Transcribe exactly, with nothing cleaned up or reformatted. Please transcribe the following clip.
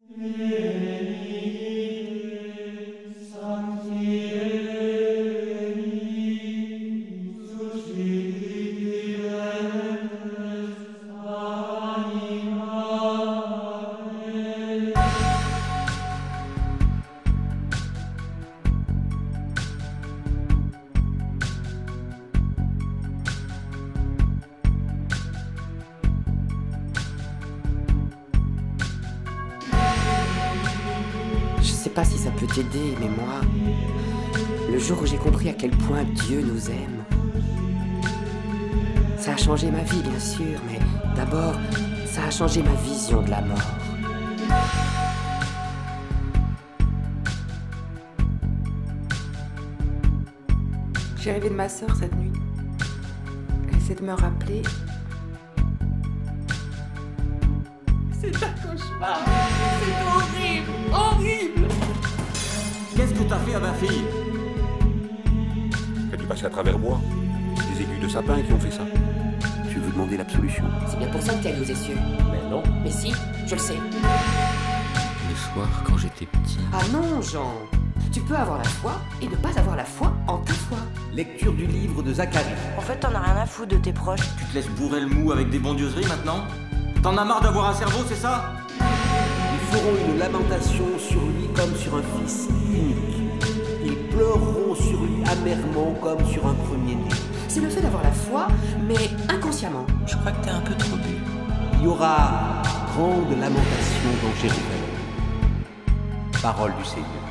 Je sais pas si ça peut t'aider, mais moi, le jour où j'ai compris à quel point Dieu nous aime, ça a changé ma vie, bien sûr, mais d'abord, ça a changé ma vision de la mort. J'ai rêvé de ma sœur cette nuit. Elle essaie de me rappeler. C'est un cauchemar. C'est horrible, horrible. Qu'est-ce que t'as fait à ma fille? Elle a dû passer à travers moi. Des aiguilles de sapin qui ont fait ça. Tu veux demander l'absolution? C'est bien pour ça que t'es allé aux essieux. Mais non. Mais si, je le sais. Le soir, quand j'étais petit... Ah non, Jean. Tu peux avoir la foi et ne pas avoir la foi en ta foi. Lecture du livre de Zacharie. En fait, t'en as rien à foutre de tes proches. Tu te laisses bourrer le mou avec des bondieuseries maintenant? T'en as marre d'avoir un cerveau, c'est ça? Ils feront une lamentation sur lui comme sur un fils unique. Ils pleureront sur lui amèrement comme sur un premier-né. C'est le fait d'avoir la foi, mais inconsciemment. Je crois que t'es un peu trop bu. Il y aura grande lamentation dans Jérusalem. Parole du Seigneur.